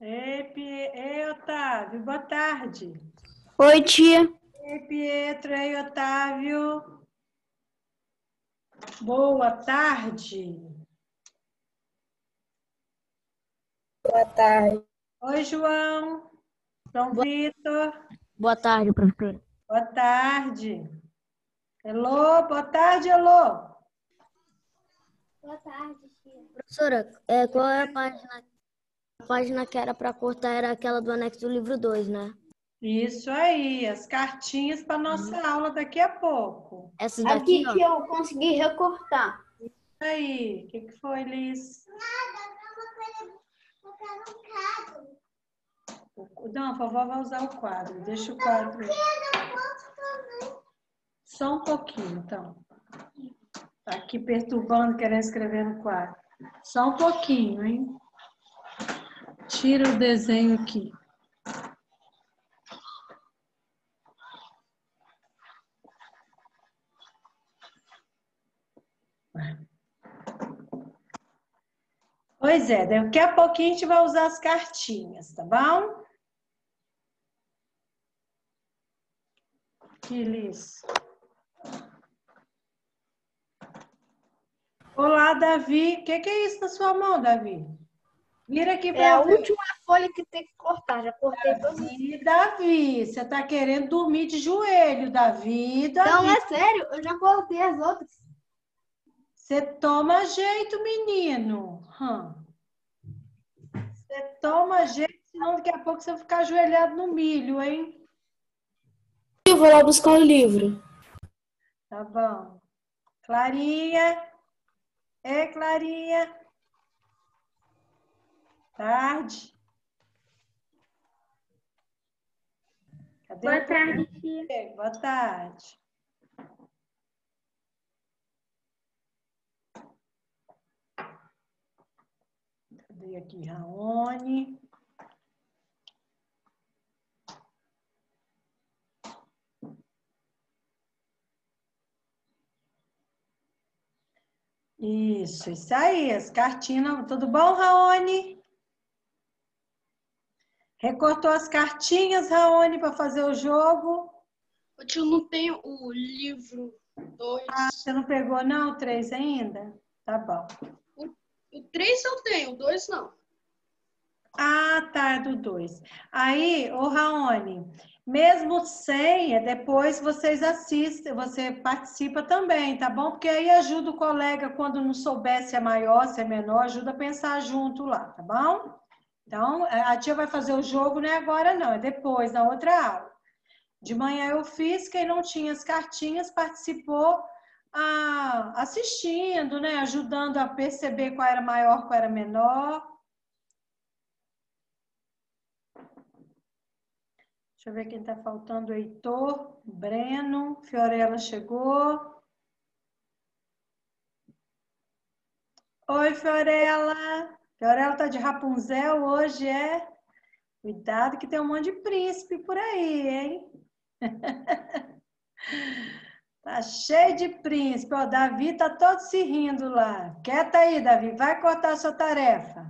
Ei, Otávio, boa tarde. Oi, tia. Ei, Pietro, ei, Otávio. Boa tarde. Boa tarde. Oi, João. João Vitor. Boa tarde, professora. Boa tarde. Elô, boa tarde, Elô. Boa tarde, tia. Professora, qual é a página? A página que era para cortar era aquela do anexo do livro 2, né? Isso aí, as cartinhas para nossa aula daqui a pouco. Essas daqui, Aqui ó. que eu consegui recortar. Isso aí, o que foi, Liz? Não, a vovó vai usar o quadro. Deixa o quadro. Só um pouquinho, então. Tá aqui perturbando, querendo escrever no quadro. Só um pouquinho, hein? Tira o desenho aqui. Pois é, daqui a pouquinho a gente vai usar as cartinhas, tá bom? Que Liz. Olá, Davi. O que é isso na sua mão, Davi? Vira aqui para É a eu ver. última folha que tem que cortar. Já cortei todas. Davi, você tá querendo dormir de joelho, Davi. Não, é sério. Eu já cortei as outras. Você toma jeito, menino. Você toma jeito, senão daqui a pouco você vai ficar ajoelhado no milho, hein? Eu vou lá buscar o livro. Tá bom. Clarinha. Clarinha. Tarde. Cadê Boa o tarde, tia. Boa tarde. Cadê aqui, Raoni? Isso aí, as cartinhas. Tudo bom, Raoni? Recortou as cartinhas, Raoni, para fazer o jogo? O tio não tem o livro 2. Você não pegou, não, o 3 ainda? Tá bom. O 3 eu tenho, o 2 não. Ah, tá, do 2. Aí, ô Raoni, mesmo sem, depois vocês assistem, você participa também, tá bom? Porque aí ajuda o colega, quando não souber se é maior, se é menor, ajuda a pensar junto lá, tá bom? Então, a tia vai fazer o jogo, não é agora não, é depois, na outra aula. De manhã eu fiz, quem não tinha as cartinhas participou assistindo, né? Ajudando a perceber qual era maior, qual era menor. Deixa eu ver quem está faltando. Heitor, Breno, Fiorella chegou. Oi, Fiorella. Fiorella tá de Rapunzel hoje, é? Cuidado que tem um monte de príncipe por aí, hein? Tá cheio de príncipe. Ó, Davi tá todo se rindo lá. Quieta aí, Davi. Vai cortar a sua tarefa.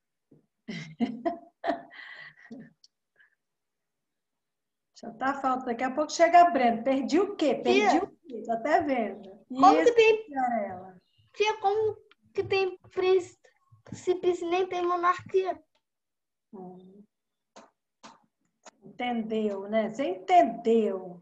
Já tá faltando. Daqui a pouco chega Breno. Perdi o quê? Perdi o quê? Tô até vendo. Como que tem... Fiorella. Tia, como que tem príncipes e nem tem monarquia? Entendeu, né? Você entendeu.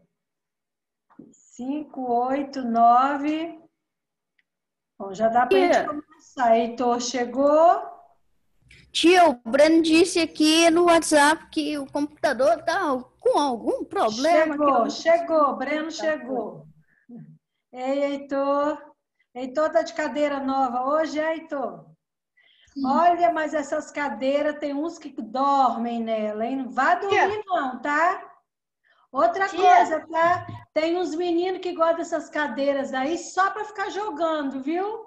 5, 8, 9. Bom, já dá pra gente começar. Heitor chegou. Tia, o Breno disse aqui no WhatsApp que o computador tá com algum problema. Chegou. Breno chegou. Ei, Heitor. Heitor tá de cadeira nova hoje, Heitor? Sim. Olha, mas essas cadeiras, tem uns que dormem nela, hein? Não vai dormir não, tá? Outra coisa, tá? Tem uns meninos que gostam dessas cadeiras aí só para ficar jogando, viu?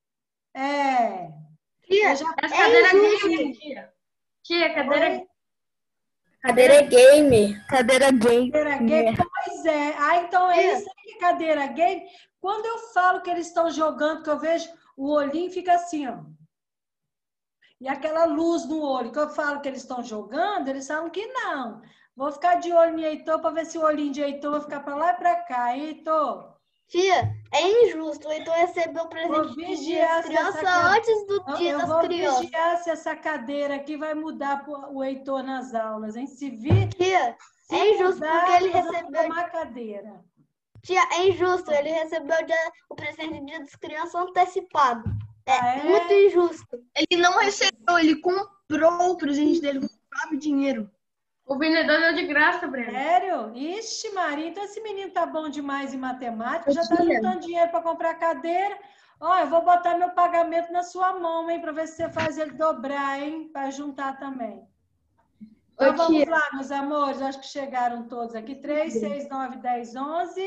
Tia, essa cadeira é game, tia. Tia, Cadeira gamer. Cadeira gamer. Cadeira game, pois é. Ah, então é isso aí que é cadeira game. Quando eu falo que eles estão jogando, que eu vejo o olhinho fica assim, ó. E aquela luz no olho, que eu falo que eles estão jogando, eles falam que não. Vou ficar de olho em Heitor para ver se o olhinho de Heitor vai ficar para lá e para cá, hein, Heitor? Tia, é injusto. O Heitor recebeu o presente de dia das crianças antes do dia das Eu vou crianças. vigiar se essa cadeira aqui vai mudar o Heitor nas aulas, hein? Se vir, Tia, se é injusto mudar, porque ele nós vamos recebeu. tomar a cadeira. Tia, é injusto. Ele recebeu o presente de dia das crianças antecipado. É muito injusto. Ele não recebeu, ele comprou o presente dele com o próprio dinheiro. O vendedor deu de graça, Breno. Sério? Ixi, Maria, então esse menino tá bom demais em matemática, já tá juntando dinheiro para comprar cadeira. Ó, eu vou botar meu pagamento na sua mão, hein, para ver se você faz ele dobrar, hein, para juntar também. Então vamos lá, meus amores, acho que chegaram todos aqui. 3, 6, 9, 10, 11.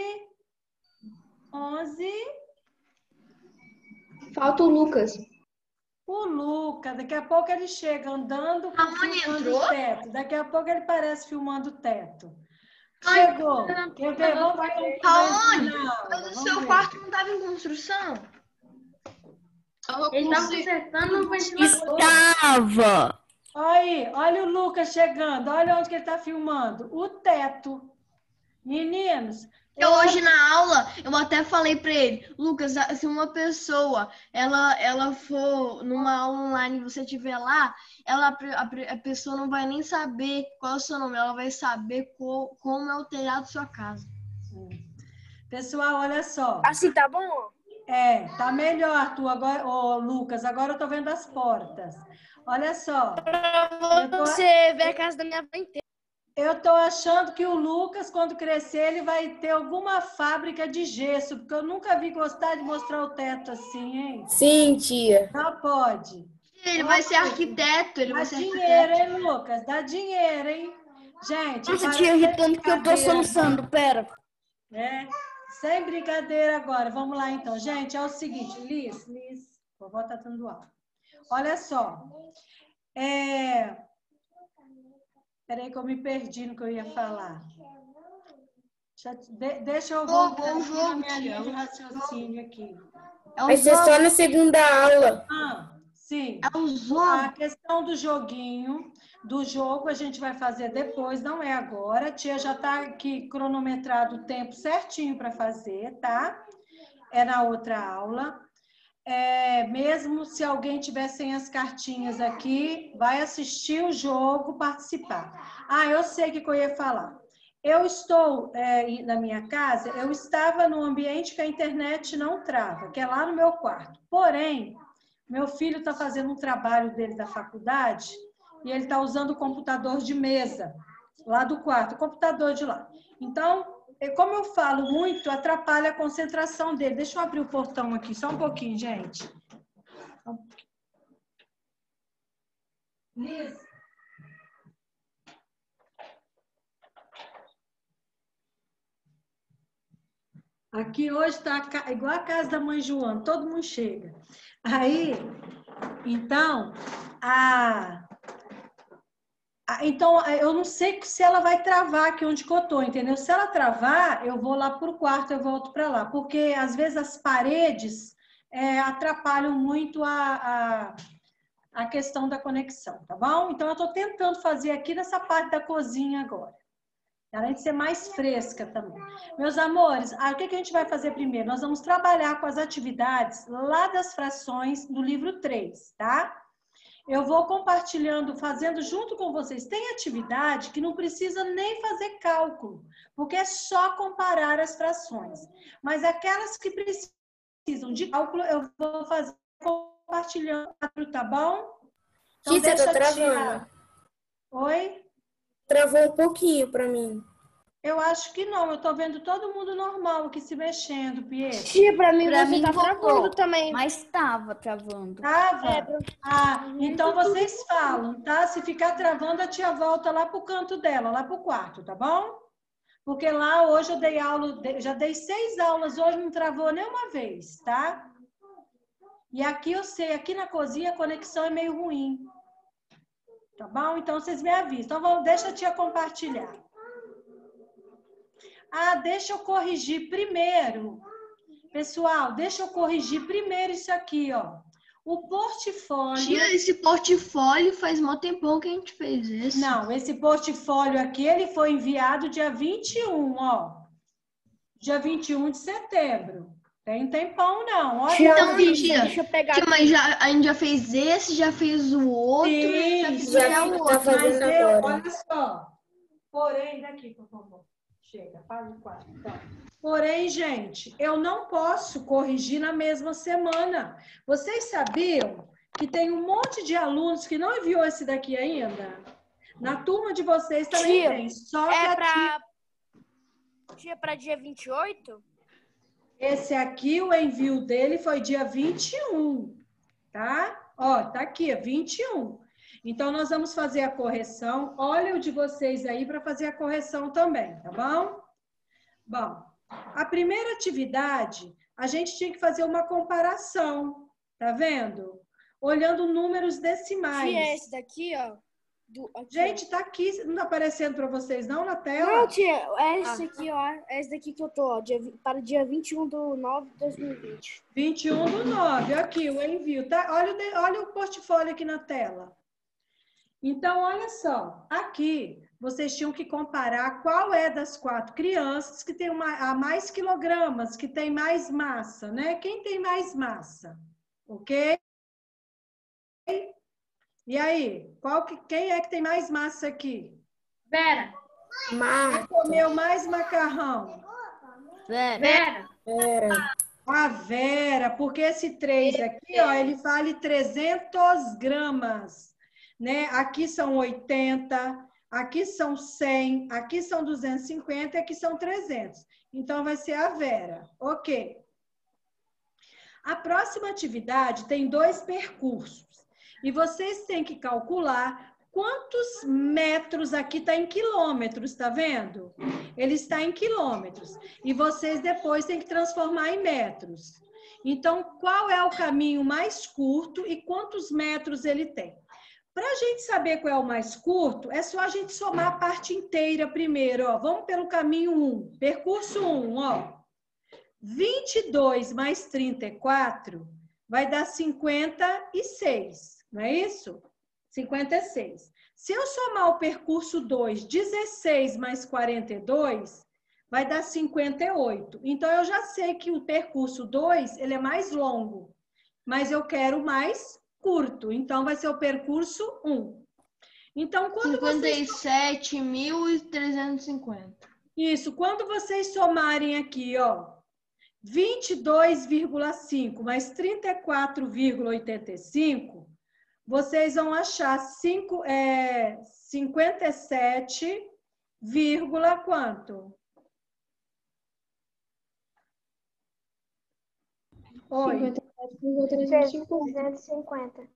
11. Falta o Lucas. O Lucas, daqui a pouco ele chega andando, filmando o teto. Daqui a pouco ele parece filmando o teto. Chegou. Quer ver? Vamos ver. Raoni, mas o seu quarto não estava em construção? Ele estava consertando o ventilador. Estava! Olha o Lucas chegando. Olha onde que ele está filmando. O teto. Meninos, Hoje na aula, eu até falei para ele, Lucas, se uma pessoa, ela for numa aula online e você estiver lá, a pessoa não vai nem saber qual é o seu nome, ela vai saber como é o telhado da sua casa. pessoal, olha só. Assim tá bom? Tá melhor, Lucas. Agora eu tô vendo as portas. Olha só. Você vê a casa da minha avó inteira. Eu tô achando que o Lucas, quando crescer, ele vai ter alguma fábrica de gesso, porque eu nunca vi gostar de mostrar o teto assim, hein? Sim, tia. Não pode. Ele vai ser arquiteto, ele Dá vai ser dinheiro, arquiteto. hein, Lucas? Dá dinheiro, hein? Gente, Nossa, para tia, sem irritando que eu tô brincadeira, soluçando, pera. sem brincadeira agora. Vamos lá, então. Gente, é o seguinte, Liz, vovó tá dando aula. Olha só. Peraí que eu me perdi no que eu ia falar. Deixa eu voltar aqui na minha linha de raciocínio aqui. Vai ser só na segunda aula. Sim. É o jogo. A questão do joguinho, do jogo a gente vai fazer depois, não é agora. A tia já está aqui cronometrado o tempo certinho para fazer, tá? É na outra aula. Mesmo se alguém tiver sem as cartinhas aqui, vai assistir o jogo, participar. Eu sei o que eu ia falar. Eu estou na minha casa, eu estava num ambiente que a internet não trava, que é lá no meu quarto. Porém, meu filho está fazendo um trabalho dele da faculdade e ele está usando o computador de mesa lá do quarto, o computador de lá. Então, como eu falo muito, atrapalha a concentração dele. Deixa eu abrir o portão aqui, só um pouquinho, gente. Só um pouquinho. Liz. Aqui hoje está igual a casa da mãe Joana, todo mundo chega. Aí, então, então, eu não sei se ela vai travar aqui onde que eu tô, entendeu? Se ela travar, eu vou lá pro quarto, eu volto para lá. Porque, às vezes, as paredes atrapalham muito a questão da conexão, tá bom? Então, eu tô tentando fazer aqui nessa parte da cozinha agora. Além de ser mais fresca também. Meus amores, o que a gente vai fazer primeiro? Nós vamos trabalhar com as atividades lá das frações do livro 3, tá? Eu vou compartilhando, fazendo junto com vocês. Tem atividade que não precisa nem fazer cálculo, porque é só comparar as frações. Mas aquelas que precisam de cálculo, eu vou fazer compartilhando, tá bom? Então, Tia, deixa tá travando. Oi? Travou um pouquinho para mim. Eu acho que não, eu tô vendo todo mundo normal aqui se mexendo, Pietro. Tia, pra mim Pra você mim tá voltou, travando também. mas tava travando. Tava? Então vocês falam, tá? Se ficar travando, a tia volta lá pro canto dela, lá pro quarto, tá bom? Porque lá hoje eu dei aula, já dei 6 aulas, hoje não travou nenhuma vez, tá? E aqui eu sei, aqui na cozinha a conexão é meio ruim. Tá bom? Então vocês me avisam. Então deixa a tia compartilhar. Deixa eu corrigir primeiro. Pessoal, deixa eu corrigir primeiro isso aqui, ó. O portfólio... Tia, esse portfólio faz mó tempão que a gente fez esse. Não, esse portfólio aqui, ele foi enviado dia 21, ó. Dia 21 de setembro. Tem um tempão, não. Olha, Então, Deixa tia, eu pegar tia, mas a gente já fez esse, já fez o outro, sim, já fez já até o tá outro. fazendo mas eu, agora. olha só. Porém, daqui, por favor. Chega, para o quadro. Então. Porém, gente, eu não posso corrigir na mesma semana. Vocês sabiam que tem um monte de alunos que não enviou esse daqui ainda? Na turma de vocês também Tia, tem. Só que a tia... Tia, para dia 28? Esse aqui, o envio dele foi dia 21, tá? Ó, tá aqui, 21. Então, nós vamos fazer a correção. Olha o de vocês aí para fazer a correção também, tá bom? Bom, a primeira atividade, a gente tinha que fazer uma comparação, tá vendo? Olhando números decimais. Tia, esse daqui, ó. Aqui, Gente, tá aqui, não tá aparecendo para vocês não na tela? não, tia, é esse aqui, ó. É esse daqui que eu tô, ó. Para dia 21/9/2020. 21/9, aqui o envio, tá? Olha o portfólio aqui na tela. Então, olha só, aqui vocês tinham que comparar qual é das 4 crianças que tem a mais quilogramas, que tem mais massa, né? Quem tem mais massa, ok? E aí, quem é que tem mais massa aqui? Vera. Quem comeu mais macarrão? Vera. A Vera, porque esse 3 aqui, ó, ele vale 300 gramas, né? Aqui são 80, aqui são 100, aqui são 250 e aqui são 300. Então, vai ser a Vera. Ok. A próxima atividade tem 2 percursos. E vocês têm que calcular quantos metros, aqui está em quilômetros, tá vendo? Ele está em quilômetros. E vocês depois têm que transformar em metros. Então, qual é o caminho mais curto e quantos metros ele tem? Para a gente saber qual é o mais curto, é só a gente somar a parte inteira primeiro, ó. Vamos pelo caminho 1, percurso 1, ó. 22 mais 34 vai dar 56. Não é isso? 56. Se eu somar o percurso 2, 16 mais 42, vai dar 58. Então, eu já sei que o percurso 2, ele é mais longo, mas eu quero mais curto. Então, vai ser o percurso 1. Então, quando 57.350. Isso, quando vocês somarem aqui, ó, 22,5 mais 34,85, vocês vão achar 57, quanto? Oi. 57,350.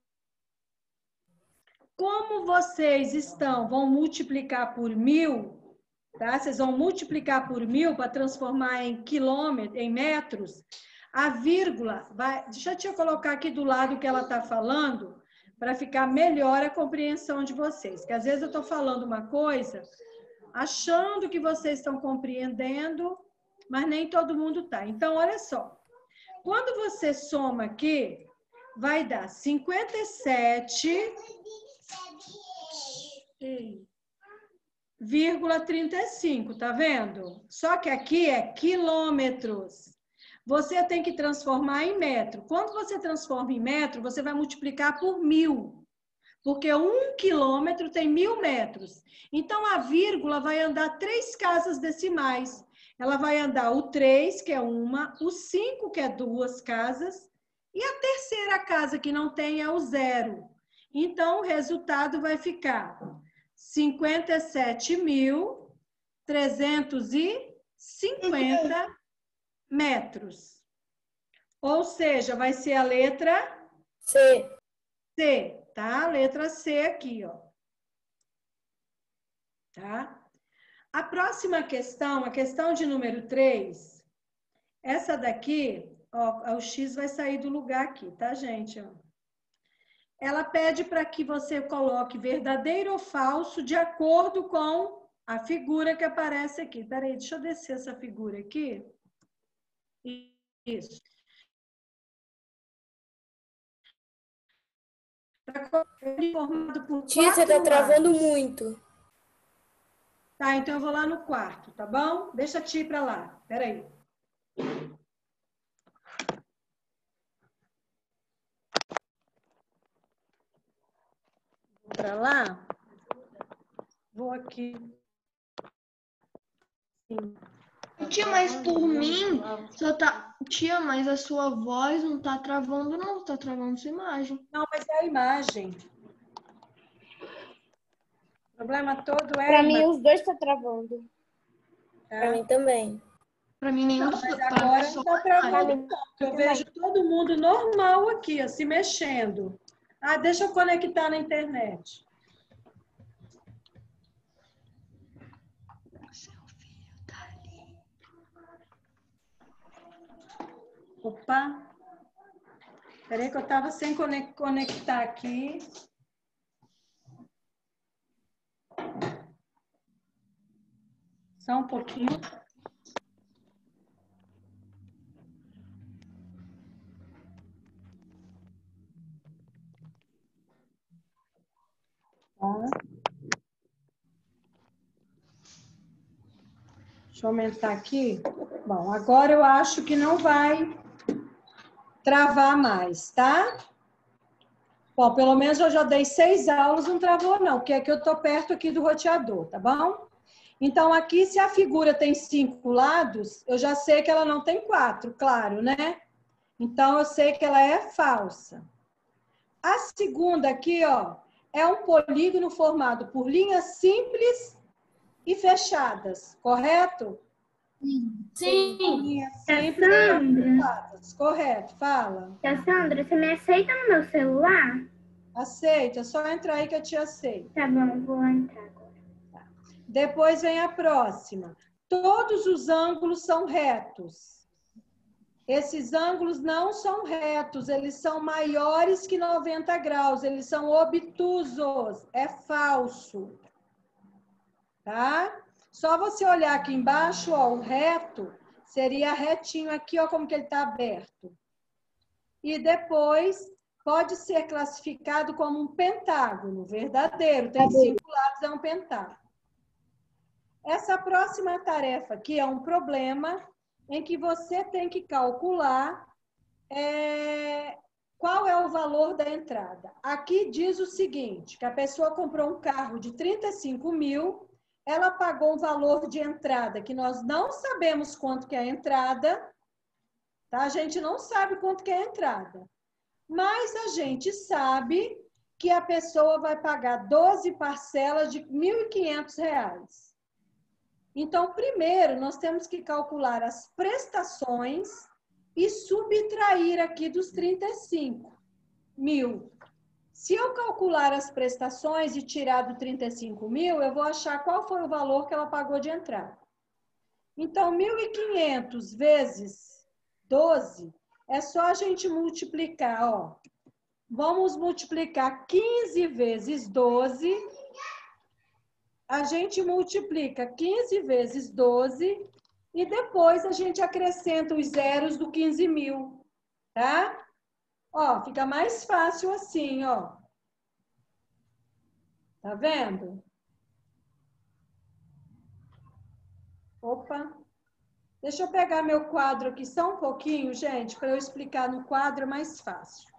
Como vocês vão multiplicar por 1000, tá? Vocês vão multiplicar por 1000 para transformar em quilômetros, em metros. A vírgula vai... Deixa eu colocar aqui do lado o que ela está falando, para ficar melhor a compreensão de vocês. Que às vezes eu estou falando uma coisa, achando que vocês estão compreendendo, mas nem todo mundo está. Então, olha só. Quando você soma aqui, vai dar 57,35, tá vendo? Só que aqui é quilômetros. Você tem que transformar em metro. Quando você transforma em metro, você vai multiplicar por 1000. Porque 1 quilômetro tem 1000 metros. Então, a vírgula vai andar 3 casas decimais. Ela vai andar o 3, que é uma, o 5, que é 2 casas, e a terceira casa que não tem é o 0. Então, o resultado vai ficar 57.350 metros. Ou seja, vai ser a letra C. C, tá? Letra C aqui, ó. Tá? A próxima questão, a questão de número 3, essa daqui, ó, o X vai sair do lugar aqui, tá, gente? Ó. Ela pede para que você coloque verdadeiro ou falso de acordo com a figura que aparece aqui. Peraí, deixa eu descer essa figura aqui. Isso. Formado por Tia, você tá 4 travando lados. muito. Tá, então eu vou lá no quarto, tá bom? Deixa a tia ir pra lá. Peraí. Vou pra lá. Vou aqui. Sim. Tia, mas por mim, só tá. Tia, mas a sua voz não tá travando, não. Tá travando sua imagem. Não, mas é a imagem. O problema todo é. Pra mim, os dois tá travando. Pra mim também. Pra mim, nenhum Não, dos mas dois. agora não está travando, Pra não. Eu vejo todo mundo normal aqui, ó, se mexendo. Ah, deixa eu conectar na internet. Seu filho tá ali. Opa. Peraí que eu estava sem conectar aqui. Só um pouquinho. Tá. Deixa eu aumentar aqui. Bom, agora eu acho que não vai travar mais, tá? Bom, pelo menos eu já dei 6 aulas, não travou não, porque aqui eu estou perto aqui do roteador, tá bom? Então, aqui, se a figura tem 5 lados, eu já sei que ela não tem 4, claro, né? Então, eu sei que ela é falsa. A segunda aqui, ó, é um polígono formado por linhas simples e fechadas, correto? Sim. Linhas simples e fechadas, correto, fala. Cassandra, você me aceita no meu celular? Aceita, só entrar aí que eu te aceito. Tá bom, vou entrar agora. Depois vem a próxima. Todos os ângulos são retos. Esses ângulos não são retos, eles são maiores que 90 graus, eles são obtusos, é falso. Tá? Só você olhar aqui embaixo, ó, o reto seria retinho aqui, ó, como que ele está aberto. E depois pode ser classificado como um pentágono, verdadeiro, tem 5 lados, é um pentágono. Essa próxima tarefa aqui é um problema em que você tem que calcular qual é o valor da entrada. Aqui diz o seguinte, que a pessoa comprou um carro de 35 mil, ela pagou um valor de entrada que nós não sabemos quanto que é a entrada, tá? A gente não sabe quanto que é a entrada, mas a gente sabe que a pessoa vai pagar 12 parcelas de R$ 1.500. Então, primeiro, nós temos que calcular as prestações e subtrair aqui dos 35 mil. Se eu calcular as prestações e tirar do 35 mil, eu vou achar qual foi o valor que ela pagou de entrada. Então, 1.500 vezes 12, é só a gente multiplicar, ó. Vamos multiplicar 15 vezes 12. A gente multiplica 15 vezes 12 e depois a gente acrescenta os zeros do 15 mil, tá? Ó, fica mais fácil assim, ó. Tá vendo? Opa. Deixa eu pegar meu quadro aqui só um pouquinho, gente, para eu explicar no quadro mais fácil.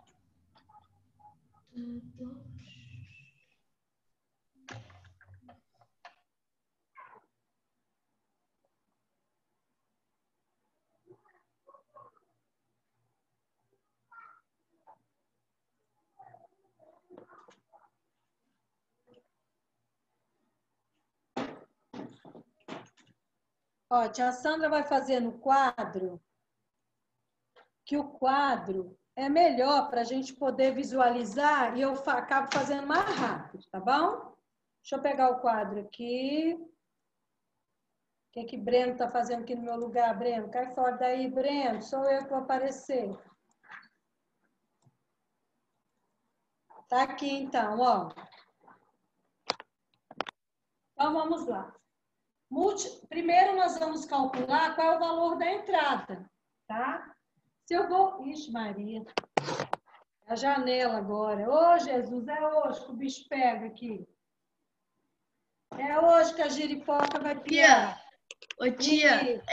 Ó, a tia Sandra vai fazer no quadro, que o quadro é melhor para a gente poder visualizar e eu acabo fazendo mais rápido, tá bom? Deixa eu pegar o quadro aqui. O que Breno está fazendo aqui no meu lugar, Breno? Cai fora daí, Breno. Sou eu que vou aparecer. Tá aqui, então, ó. Então, vamos lá. Primeiro, nós vamos calcular qual é o valor da entrada, tá? Se eu vou... Ixi, Maria. A janela agora. Ô, Jesus, é hoje que o bicho pega aqui. É hoje que a giripoca vai piar. Ô, tia,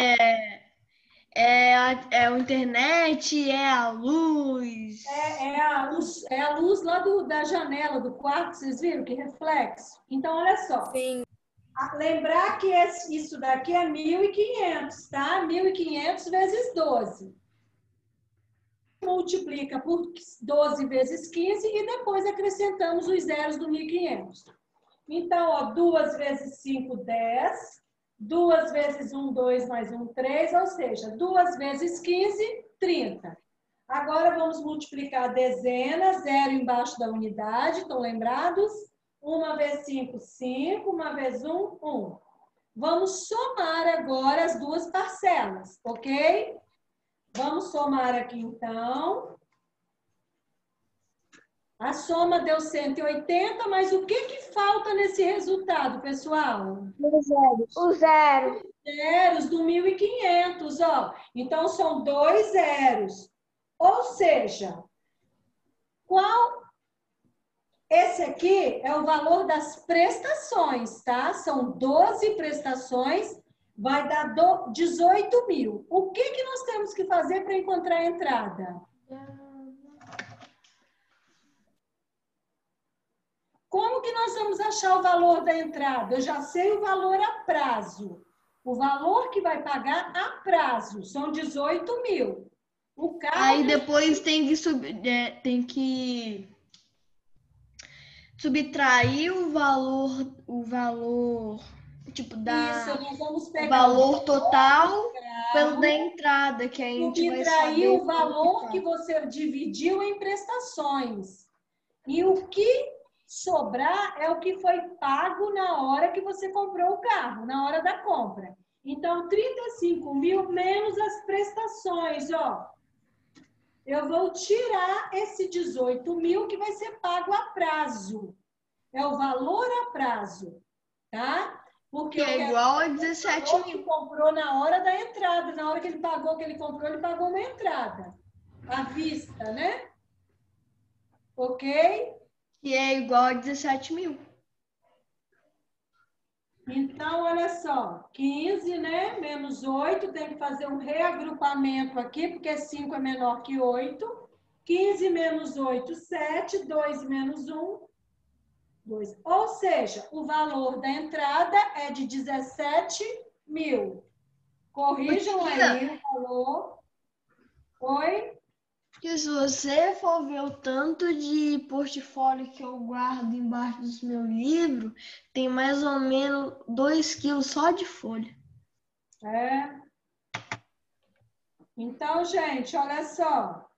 é a internet, é a luz. É a luz lá da janela do quarto, vocês viram que reflexo? Então, olha só. Sim. Lembrar que isso daqui é 1.500, tá? 1.500 vezes 12. Multiplica por 12 vezes 15 e depois acrescentamos os zeros do 1.500. Então, ó, 2 vezes 5, 10. 2 vezes 1, 2, mais 1, 3. Ou seja, 2 vezes 15, 30. Agora, vamos multiplicar dezenas, zero embaixo da unidade. Estão lembrados? 1 vezes 5, 5. 1 vezes 1, 1. Vamos somar agora as duas parcelas, ok? Vamos somar aqui, então. A soma deu 180, mas o que falta nesse resultado, pessoal? O zero. Zeros do 1.500, ó. Então, são 2 zeros. Ou seja, esse aqui é o valor das prestações, tá? São 12 prestações, vai dar 18 mil. O que nós temos que fazer para encontrar a entrada? Como que nós vamos achar o valor da entrada? Eu já sei o valor a prazo. O valor que vai pagar a prazo são 18 mil. O carro... Aí depois tem que subtrair o valor tipo Isso, nós vamos o pegar valor total pelo da entrada, que a gente vai saber subtrair o valor que você dividiu em prestações. E o que sobrar é o que foi pago na hora que você comprou o carro, na hora da compra. Então, 35 mil menos as prestações, ó. Eu vou tirar esse 18 mil que vai ser pago a prazo. É o valor a prazo, tá? Porque que é igual a 17 mil. Que comprou na hora da entrada. Na hora que ele pagou, que ele comprou, ele pagou uma entrada. À vista, né? Ok? Que é igual a 17 mil. Então, olha só. 15, né? Menos 8. Tem que fazer um reagrupamento aqui, porque 5 é menor que 8. 15 menos 8, 7. 2 menos 1, 2. Ou seja, o valor da entrada é de 17 mil. Corrijam aí o valor. Oi? Que se você for ver o tanto de portfólio que eu guardo embaixo dos meus livros, tem mais ou menos 2 quilos só de folha. É. Então, gente, olha só.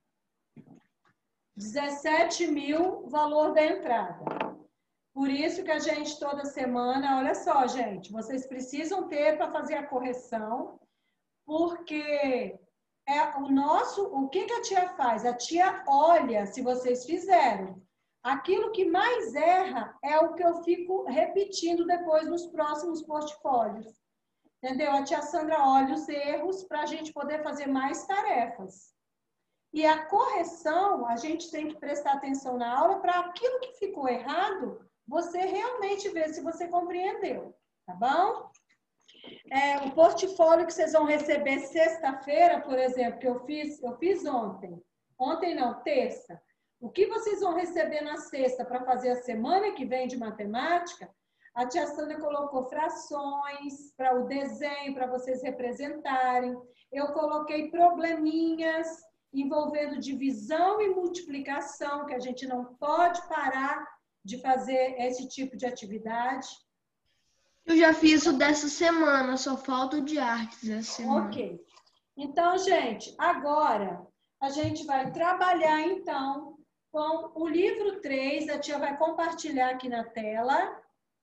17 mil, valor da entrada. Por isso que a gente, toda semana, olha só, gente, vocês precisam ter para fazer a correção, porque o que a tia faz? A tia olha se vocês fizeram. Aquilo que mais erra é o que eu fico repetindo depois nos próximos portfólios. Entendeu? A tia Sandra olha os erros para a gente poder fazer mais tarefas. E a correção, a gente tem que prestar atenção na aula para aquilo que ficou errado, você realmente ver se você compreendeu, tá bom? O portfólio que vocês vão receber sexta-feira, por exemplo, que eu fiz ontem. Ontem não, terça. O que vocês vão receber na sexta para fazer a semana que vem de matemática, a tia Sandra colocou frações para o desenho, para vocês representarem. Eu coloquei probleminhas envolvendo divisão e multiplicação, que a gente não pode parar de fazer esse tipo de atividade. Eu já fiz isso dessa semana, só falta o de artes essa semana. Ok. Então, gente, agora a gente vai trabalhar, então, com o livro 3. A tia vai compartilhar aqui na tela.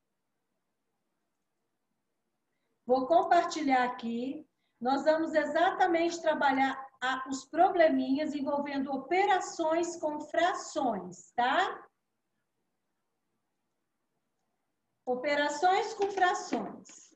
Vou compartilhar aqui. Nós vamos exatamente trabalhar os probleminhas envolvendo operações com frações, tá? Operações com frações.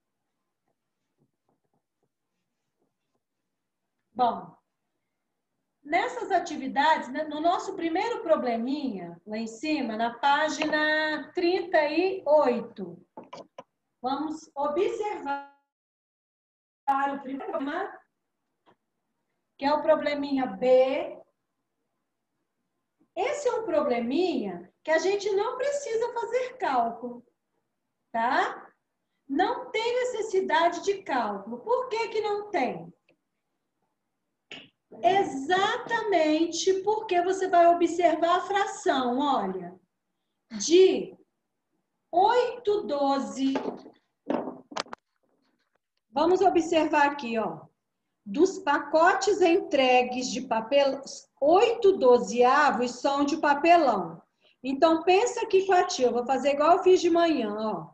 Bom, Nessas atividades, né, no nosso primeiro probleminha, lá em cima, na página 38, vamos observar o primeiro problema, que é o probleminha B. Esse é um probleminha que a gente não precisa fazer cálculo, tá? Não tem necessidade de cálculo. Por que que não tem? Exatamente porque você vai observar a fração, olha, de 8/12. Vamos observar aqui, ó. Dos pacotes entregues de papel, 8/12 são de papelão. Então, pensa aqui com a tia, eu vou fazer igual eu fiz de manhã, ó.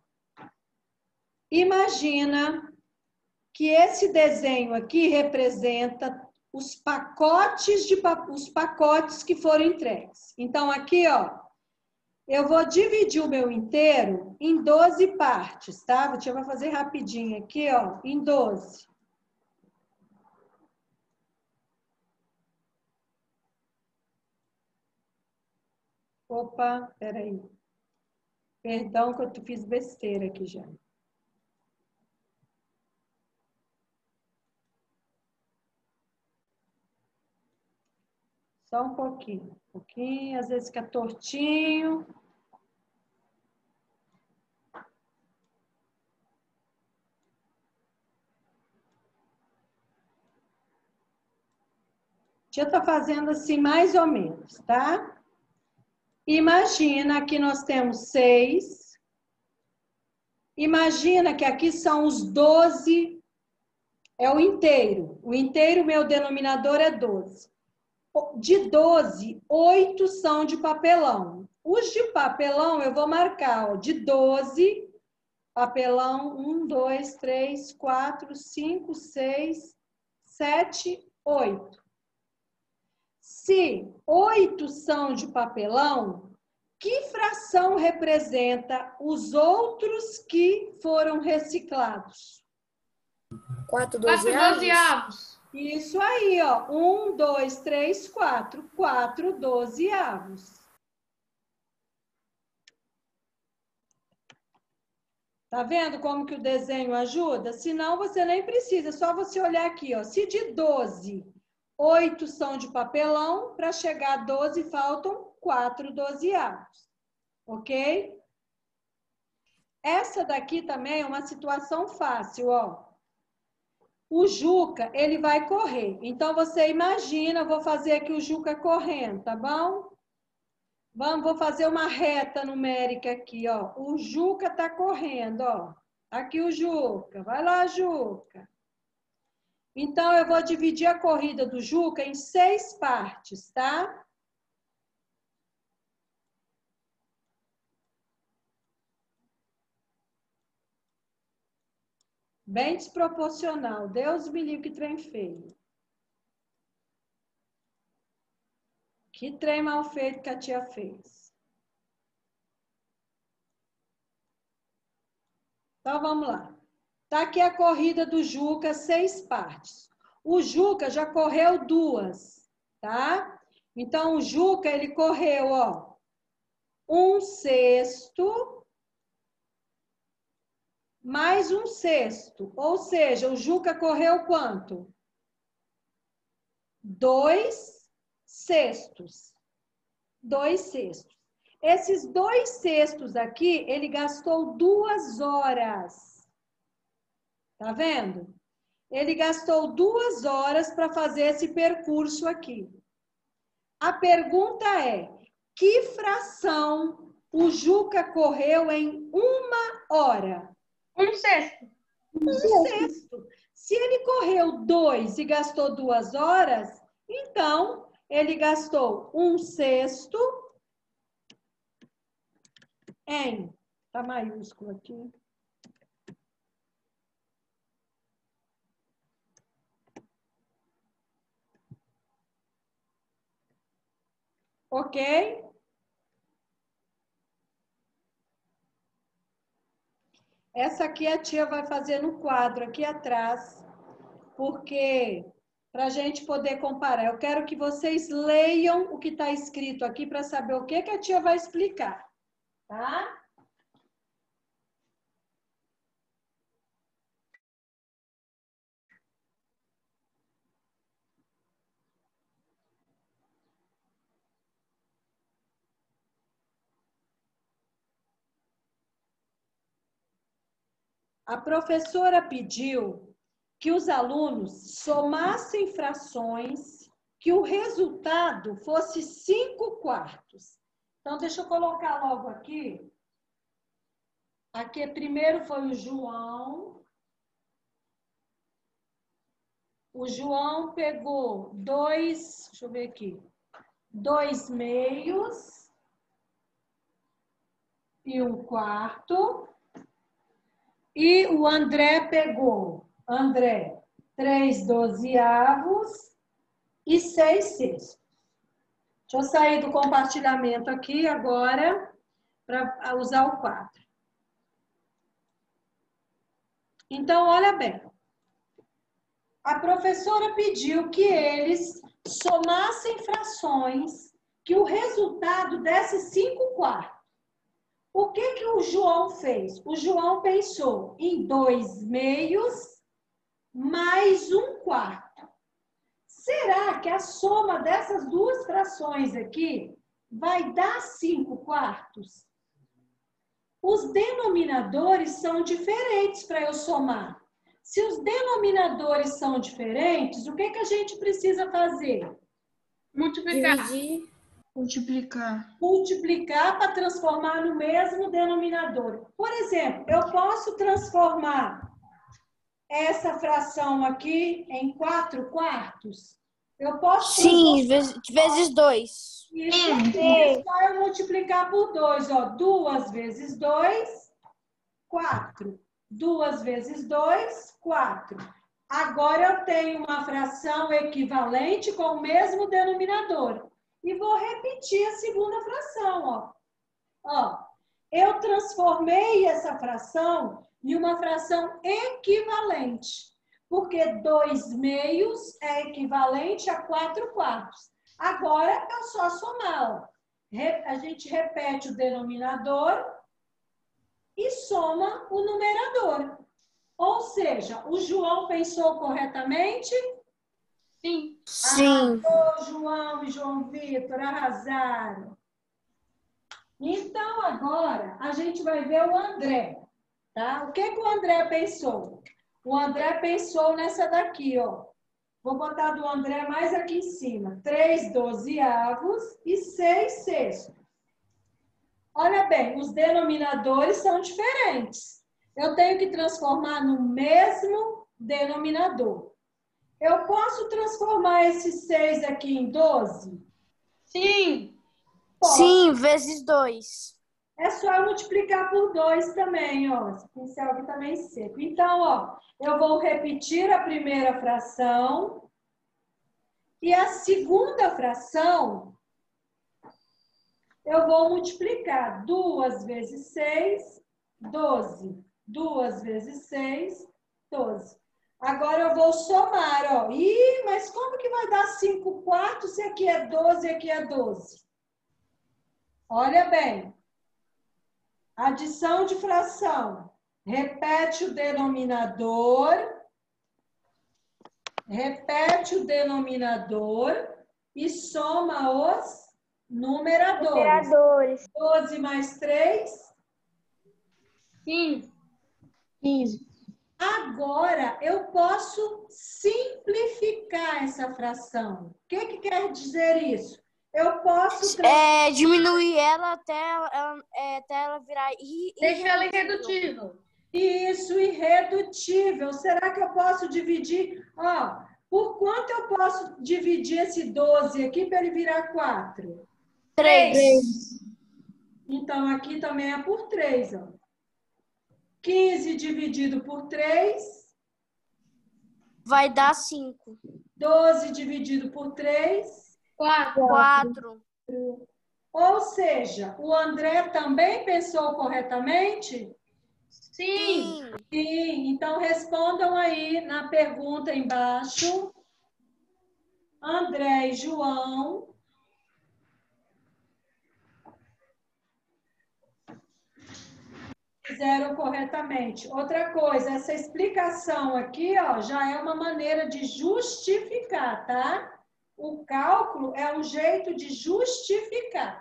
Imagina que esse desenho aqui representa os pacotes que foram entregues. Então, aqui, ó, eu vou dividir o meu inteiro em 12 partes, tá? A tia vai fazer rapidinho aqui, ó, em 12. Opa, peraí. Perdão que eu fiz besteira aqui já. Só um pouquinho. Às vezes fica tortinho. Já está fazendo assim mais ou menos, tá? Imagina que nós temos 6. Imagina que aqui são os 12, é o inteiro. O inteiro, meu denominador é 12. De 12, 8 são de papelão. Os de papelão eu vou marcar, ó, de 12, papelão 1, 2, 3, 4, 5, 6, 7, 8. Se 8 são de papelão, que fração representa os outros que foram reciclados? 4/12. Isso aí, ó. 1, 2, 3, 4. 4/12. Tá vendo como que o desenho ajuda? Senão você nem precisa, só você olhar aqui, ó. Se de 12, 8 são de papelão, para chegar a 12 faltam 4/12. Ok? Essa daqui também é uma situação fácil, ó. O Juca, ele vai correr. Então, você imagina, vou fazer aqui o Juca correndo, tá bom? Vou fazer uma reta numérica aqui, ó. O Juca tá correndo, ó. Aqui o Juca. Vai lá, Juca. Então, eu vou dividir a corrida do Juca em 6 partes, tá? Bem desproporcional. Deus me livre, que trem feio. Que trem mal feito que a tia fez. Então, vamos lá. Tá aqui a corrida do Juca, 6 partes. O Juca já correu 2, tá? Então, o Juca, ele correu, ó, 1/6 mais 1/6. Ou seja, o Juca correu quanto? 2/6. 2/6. Esses 2/6 aqui, ele gastou 2 horas. Tá vendo? Ele gastou 2 horas para fazer esse percurso aqui. A pergunta é, que fração o Juca correu em 1 hora? 1/6. 1/6. Se ele correu 2 e gastou 2 horas, então ele gastou 1/6 em, tá maiúsculo aqui, ok? Essa aqui a tia vai fazer no quadro aqui atrás, porque para a gente poder comparar. Eu quero que vocês leiam o que está escrito aqui para saber o que a tia vai explicar, tá? A professora pediu que os alunos somassem frações que o resultado fosse 5/4. Então, deixa eu colocar logo aqui. Aqui primeiro foi o João. O João pegou 2, deixa eu ver aqui, 2 meios e 1/4. E o André pegou, 3 dozeavos e 6 sextos. Deixa eu sair do compartilhamento aqui agora para usar o quadro. Então, olha bem. A professora pediu que eles somassem frações que o resultado desse 5/4. O que o João fez? O João pensou em 2 meios mais 1/4. Será que a soma dessas duas frações aqui vai dar 5/4? Os denominadores são diferentes para eu somar. Se os denominadores são diferentes, o que a gente precisa fazer? Multiplicar. Dividir. Multiplicar para transformar no mesmo denominador. Por exemplo, eu posso transformar essa fração aqui em 4/4? Eu posso? Sim, vezes 2. Isso é só eu multiplicar por 2. 2 vezes 2, 4. 2 vezes 2, 4. Agora eu tenho uma fração equivalente com o mesmo denominador. E vou repetir a segunda fração, eu transformei essa fração em uma fração equivalente, porque 2 meios é equivalente a 4/4. Agora é só somar, A gente repete o denominador e soma o numerador. Ou seja, o João pensou corretamente? Sim. Sim. João e João Vitor arrasaram. Então, agora, a gente vai ver o André, tá? O que o André pensou? O André pensou nessa daqui, Vou botar do André mais aqui em cima. 3 dozeavos e 6 sextos. Olha bem, os denominadores são diferentes. Eu tenho que transformar no mesmo denominador. Eu posso transformar esses 6 aqui em 12? Sim. Posso. Sim, vezes 2. É só eu multiplicar por 2 também, Esse pincel aqui tá meio seco. Então, eu vou repetir a primeira fração. E a segunda fração, eu vou multiplicar 2 vezes 6, 12. 2 vezes 6, 12. Agora eu vou somar, mas como que vai dar 5/4 se aqui é 12 e aqui é 12? Olha bem. Adição de fração. Repete o denominador. Repete o denominador e soma os numeradores. 12 mais 3. 15. Agora, eu posso simplificar essa fração. O que quer dizer isso? Eu posso... Diminuir ela até ela virar Deixa ela irredutível. Isso, irredutível. Será que eu posso dividir? Por quanto eu posso dividir esse 12 aqui para ele virar 4? 3. Então, aqui também é por 3, 15 dividido por 3. Vai dar 5. 12 dividido por 3. 4. Ou seja, o André também pensou corretamente? Sim. Sim. Então, respondam aí na pergunta embaixo. André e João fizeram corretamente. Outra coisa, essa explicação aqui, ó, já é uma maneira de justificar, tá? O cálculo é um jeito de justificar.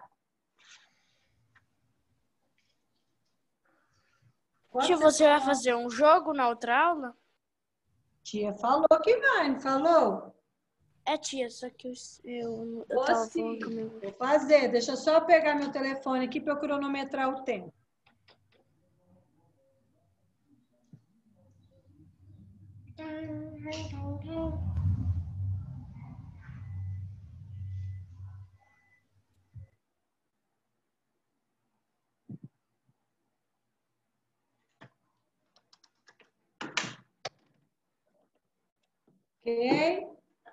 Tia, você vai fazer um jogo na outra aula? Tia falou que vai, não falou? É, tia, só que eu Vou tava sim, falando comigo. vou fazer. Deixa eu só pegar meu telefone aqui para eu cronometrar o tempo. Ok?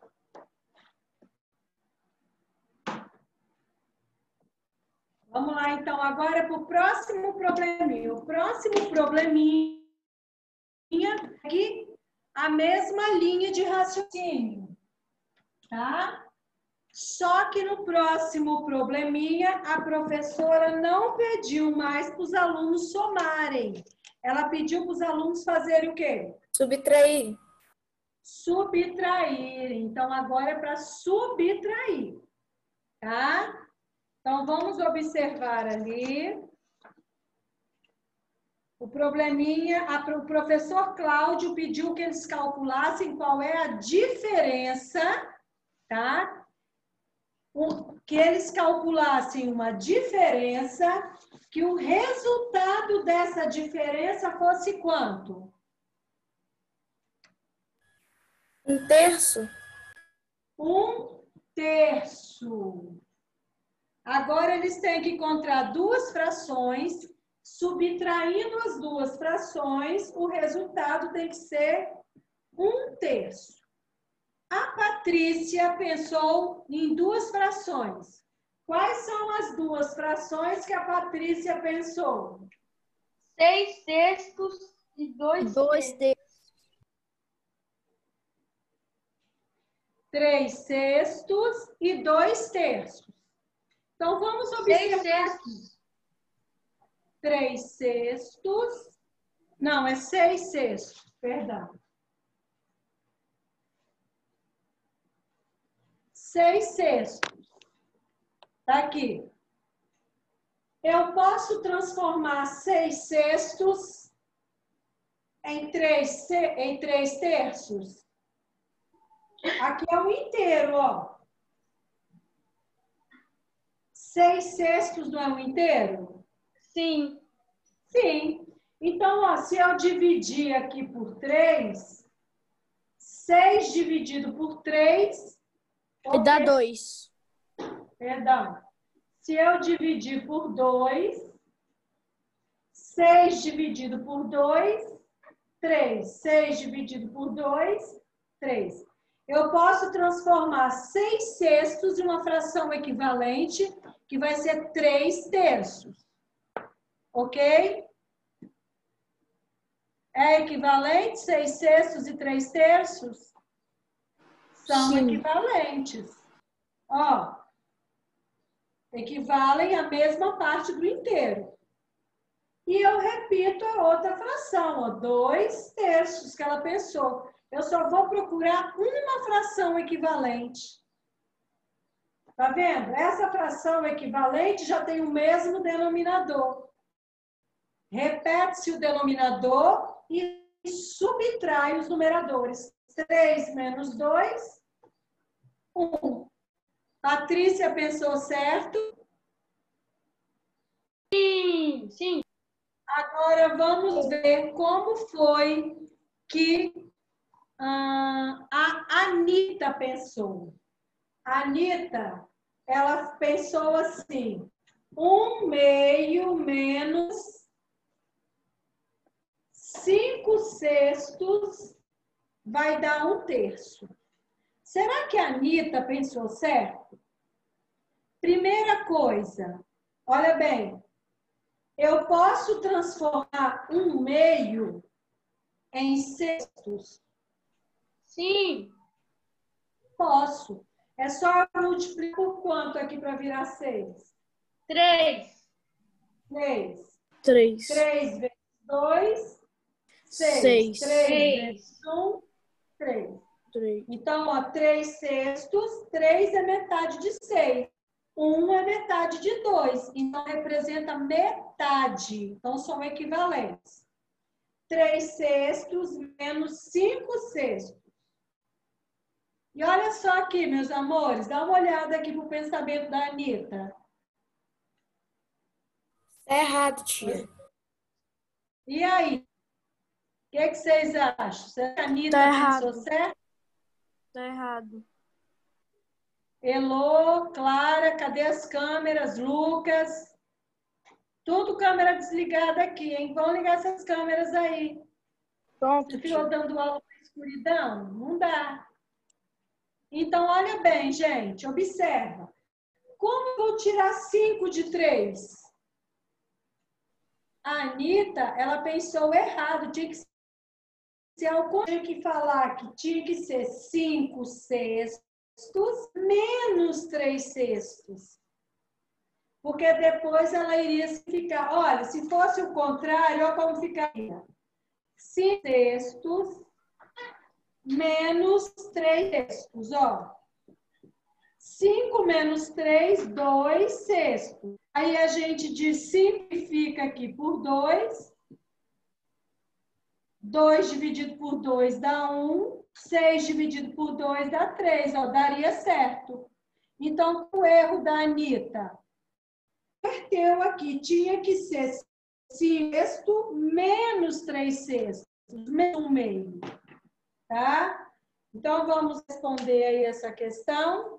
Vamos lá, então, agora para o próximo probleminha. O próximo probleminha aqui, a mesma linha de raciocínio, tá? Só que no próximo probleminha, a professora não pediu mais para os alunos somarem. Ela pediu para os alunos fazerem o quê? Subtrair. Subtrair. Então, agora é para subtrair, tá? Então, vamos observar ali. O probleminha, o professor Cláudio pediu que eles calculassem qual é a diferença, tá? Que eles calculassem uma diferença, que o resultado dessa diferença fosse quanto? 1/3. 1/3. Agora eles têm que encontrar duas frações, subtraindo as duas frações, o resultado tem que ser 1/3. A Patrícia pensou em duas frações. Quais são as duas frações que a Patrícia pensou? 6/6 e 2/3. 3/6 e 2/3. Então, vamos observar. 6/6. 3/6. Não, é 6/6. Perdão. 6/6. Tá aqui. Eu posso transformar 6/6 em 3/3? Aqui é o inteiro, ó. 6/6 não é um inteiro? Sim. Sim. Então, ó, se eu dividir aqui por 3, 6 dividido por 3... Dá 2. Perdão. Se eu dividir por 2, 6 dividido por 2, 3. 6 dividido por 2, 3. Eu posso transformar 6/6 em uma fração equivalente, que vai ser 3/3. Ok? É equivalente 6/6 e 3/3? São equivalentes. Ó, equivalem à mesma parte do inteiro. E eu repito a outra fração, ó, 2/3 que ela pensou. Eu só vou procurar uma fração equivalente. Tá vendo? Essa fração equivalente já tem o mesmo denominador. Repete-se o denominador e subtrai os numeradores. 3 menos 2, 1. Patrícia pensou certo? Sim, sim. Agora vamos ver como foi que a Anita pensou. A Anita, ela pensou assim: 1/2 menos 5/6 vai dar 1/3. Será que a Anita pensou certo? Primeira coisa, olha bem, eu posso transformar 1/2 em sextos? Sim. Posso. É só multiplicar por quanto aqui para virar 6? 3. 3. 3. 3 vezes 2, 6. 6. 3 vezes 1, 3. 3. Então, ó, 3 sextos, 3 é metade de 6. 1 é metade de 2. Então, representa metade. Então, são equivalentes. 3 sextos menos 5 sextos. E olha só aqui, meus amores, dá uma olhada aqui pro pensamento da Anitta. É errado, tia. E aí? O que vocês acham? Será que a Anitta Tá pensou errado. certo? Tá errado. Elô, Clara, cadê as câmeras? Lucas? Tudo câmera desligada aqui, hein? Vão ligar essas câmeras aí. Pronto, Você ficou tia. dando aula na escuridão? Não dá. Então, olha bem, gente, observa. Como eu vou tirar 5 de 3? A Anitta, ela pensou errado. Tinha que ser ao contrário, tinha que falar que tinha que ser 5 sextos menos 3 sextos. Porque depois ela iria ficar. Olha, se fosse o contrário, olha como ficaria. 5 sextos menos 3 sextos, ó. 5 menos 3, 2 sextos. Aí a gente simplifica aqui por 2. 2 dividido por 2 dá 1. 6 dividido por 2 dá 3. Ó, daria certo. Então, o erro da Anitta. Inverteu aqui. Tinha que ser 5 sexto menos 3 sextos. Menos 1 meio. Tá? Então, vamos responder aí essa questão.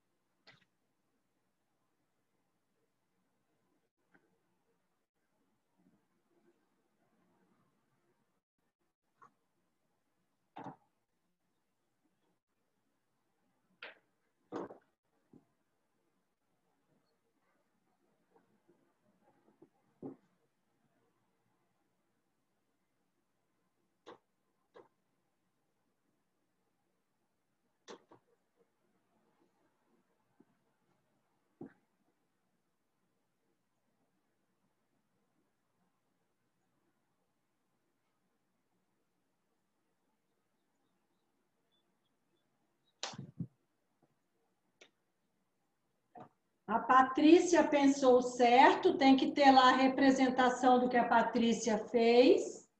A Patrícia pensou certo, tem que ter lá a representação do que a Patrícia fez.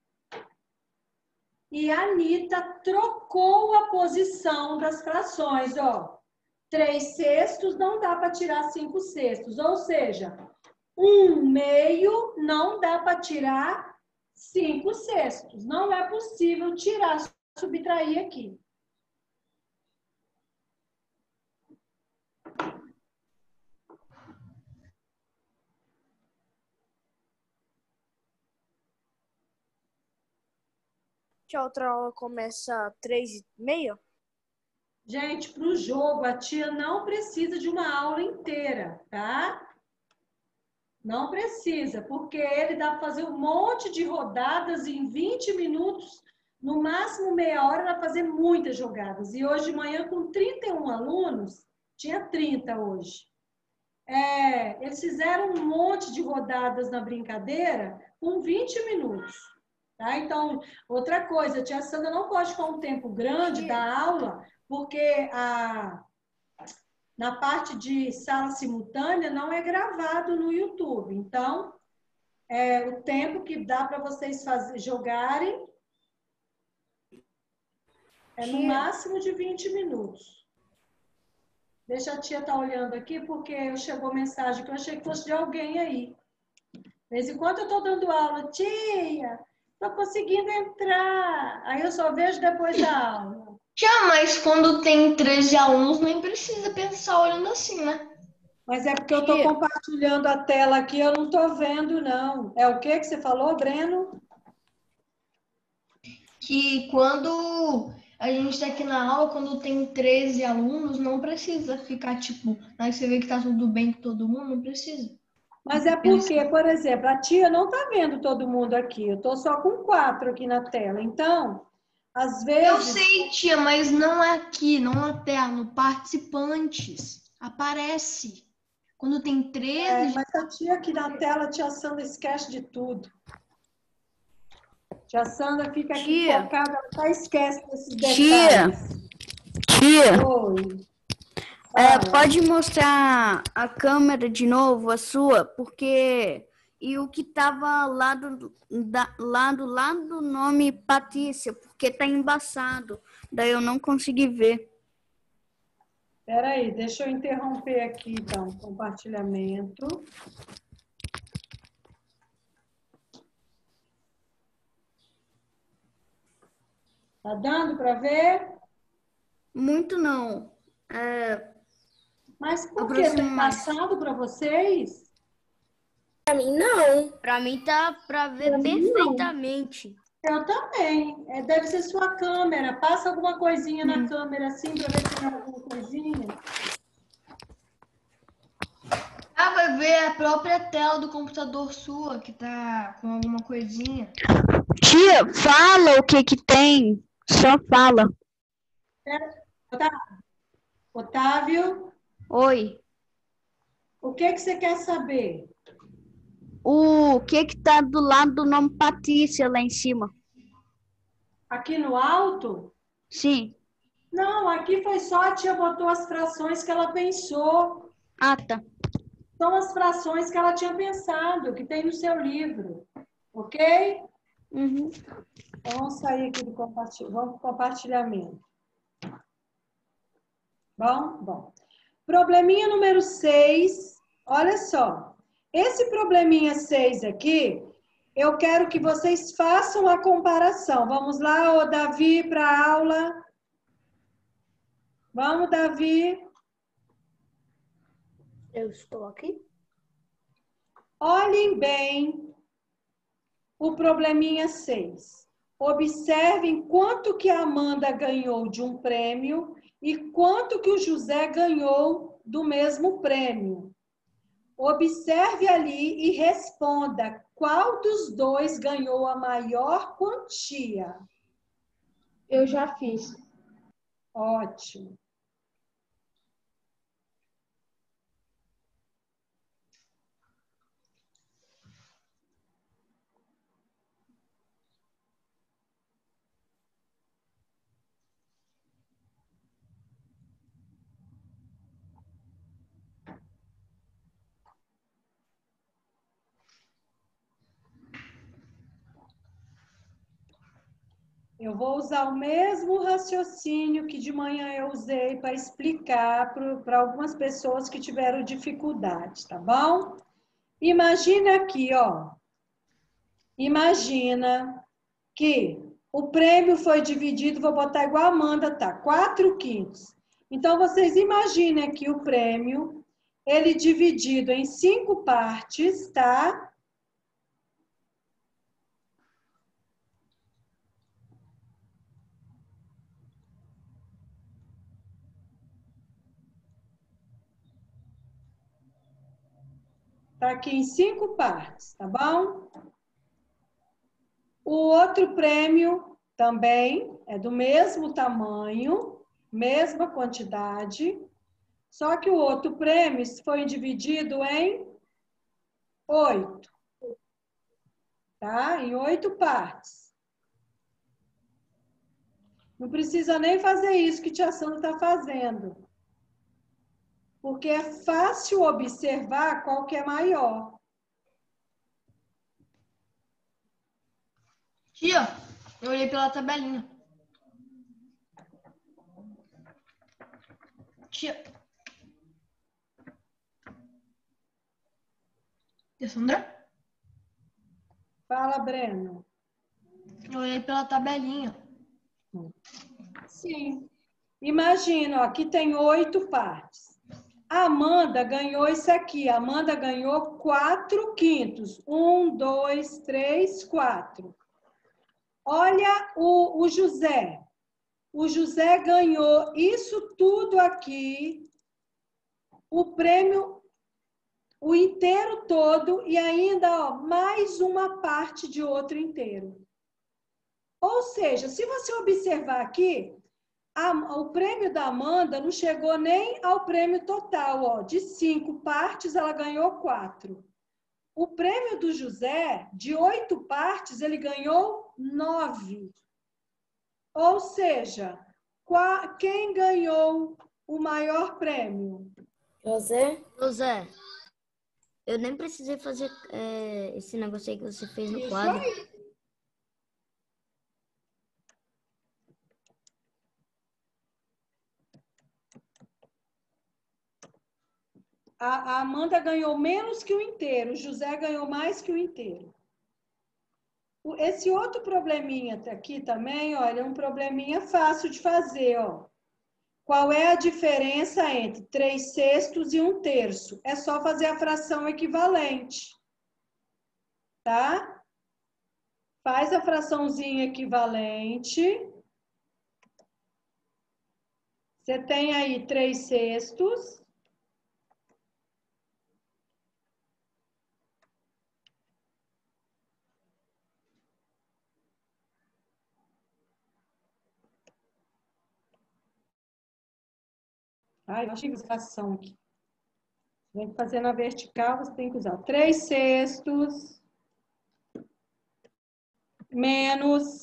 E a Anitta trocou a posição das frações, ó. 3 sextos não dá para tirar 5 sextos, ou seja, 1 meio não dá para tirar 5 sextos. Não é possível tirar, subtrair aqui. A outra aula começa 3h30? Gente, para o jogo, a tia não precisa de uma aula inteira, tá? Não precisa, porque ele dá para fazer um monte de rodadas em 20 minutos, no máximo meia hora, dá para fazer muitas jogadas. E hoje de manhã, com 31 alunos, tinha 30 hoje. Eles fizeram um monte de rodadas na brincadeira com 20 minutos. Tá? Então, outra coisa, a tia Sandra não pode ficar um tempo grande da aula, porque na parte de sala simultânea não é gravado no YouTube. Então, o tempo que dá para vocês jogarem é no máximo de 20 minutos. Deixa a tia estar olhando aqui, porque chegou mensagem que eu achei que fosse de alguém aí. De vez em quando eu estou dando aula, tia, estou conseguindo entrar. Aí eu só vejo depois da aula. Já, mas quando tem 13 alunos, nem precisa pensar olhando assim, né? Mas é porque eu estou compartilhando a tela aqui, eu não estou vendo, não. É o que você falou, Breno? Que quando a gente está aqui na aula, quando tem 13 alunos, não precisa ficar, tipo, aí você vê que tá tudo bem com todo mundo, não precisa. Mas é porque, por exemplo, a tia não está vendo todo mundo aqui. Eu estou só com 4 aqui na tela. Então, Às Eu vezes... sei, tia, mas não é aqui, não na tela, no participantes. Aparece. Quando tem 13, mas a tia aqui na tela, tia Sandra esquece de tudo. Tia Sandra fica aqui Tia. focada, ela até esquece desses Tia. detalhes. Tia, Oi. Fala. pode mostrar a câmera de novo, a sua? Porque... E o que estava lá do nome Patrícia, porque tá embaçado. Daí eu não consegui ver. Espera aí, deixa eu interromper aqui, então, o compartilhamento. Tá dando para ver? Muito não. Mas por que? Tá embaçado para vocês? Pra mim, não. Pra mim tá pra ver perfeitamente. Eu também. Deve ser sua câmera. Passa alguma coisinha na câmera assim para ver se tem alguma coisinha. vai ver a própria tela do computador sua, que tá com alguma coisinha. Tia, fala o que tem. Só fala. Otávio, Oi. o que você quer saber? O que tá do lado do nome Patrícia lá em cima? Aqui no alto? Sim. Não, aqui foi só a tia botou as frações que ela pensou. Ah, tá. São as frações que ela tinha pensado, que tem no seu livro. Ok? Uhum. Então, vamos sair aqui do compartilhamento. Vamos para o compartilhamento. Bom. Probleminha número 6. Olha só. Esse probleminha 6 aqui, eu quero que vocês façam a comparação. Vamos lá, ô Davi, para a aula. Vamos, Davi. Eu estou aqui. Olhem bem o probleminha 6. Observem quanto que a Amanda ganhou de um prêmio e quanto que o José ganhou do mesmo prêmio. Observe ali e responda qual dos dois ganhou a maior quantia. Eu já fiz. Ótimo. Eu vou usar o mesmo raciocínio que de manhã eu usei para explicar para algumas pessoas que tiveram dificuldade, tá bom? Imagina aqui, ó. Imagina que o prêmio foi dividido, vou botar igual a Amanda, tá? 4/5. Então, vocês imaginem aqui o prêmio, ele dividido em 5 partes, tá? Tá aqui em 5 partes, tá bom? O outro prêmio também é do mesmo tamanho, mesma quantidade, só que o outro prêmio foi dividido em 8, tá? Em 8 partes. Não precisa nem fazer isso que tia Sandra está fazendo, porque é fácil observar qual que é maior. Tia, eu olhei pela tabelinha. Tia. Tia Sandra? Fala, Breno. Eu olhei pela tabelinha. Sim. Imagina, ó, aqui tem 8 partes. A Amanda ganhou isso aqui. A Amanda ganhou 4/5. 1, 2, 3, 4. Olha o José. O José ganhou isso tudo aqui, o prêmio, o inteiro todo, e ainda ó, mais uma parte de outro inteiro. Ou seja, se você observar aqui, o prêmio da Amanda não chegou nem ao prêmio total, ó. De 5 partes, ela ganhou 4. O prêmio do José, de 8 partes, ele ganhou 9. Ou seja, quem ganhou o maior prêmio? José? José, eu nem precisei fazer esse negócio aí que você fez no Isso quadro. aí. A Amanda ganhou menos que o inteiro, o José ganhou mais que o inteiro. Esse outro probleminha aqui também, olha, é um probleminha fácil de fazer, ó. Qual é a diferença entre 3/6 e 1/3? É só fazer a fração equivalente, tá? Faz a fraçãozinha equivalente. Você tem aí 3/6. Ai, eu achei fração aqui. Tem que fazer na vertical, você tem que usar 3/6 menos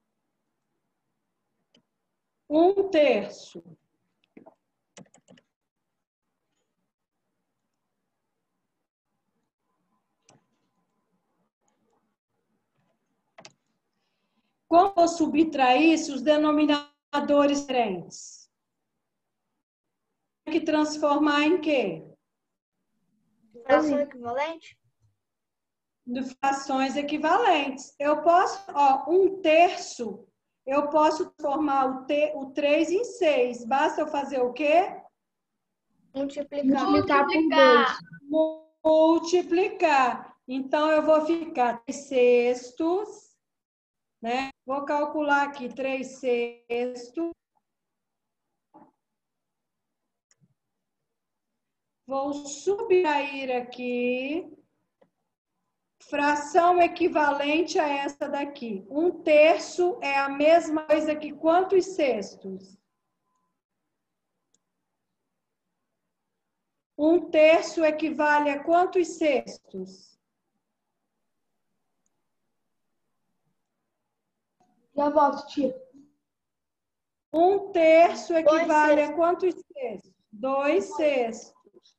1/3. Como eu subtrair se os denominadores diferentes? Tem que transformar em quê? Fração equivalente? De frações equivalentes. Eu posso, ó, 1/3, eu posso transformar o 3 em 6. Basta eu fazer o quê? Multiplicar por 2. Multiplicar. Então, eu vou ficar 3/6, né? Vou calcular aqui 3/6. Vou subtrair aqui. Fração equivalente a essa daqui. 1/3 é a mesma coisa que quantos sextos? 1/3 equivale a quantos sextos? Já volto, tia. 1/3 equivale a quantos sextos? 2/6.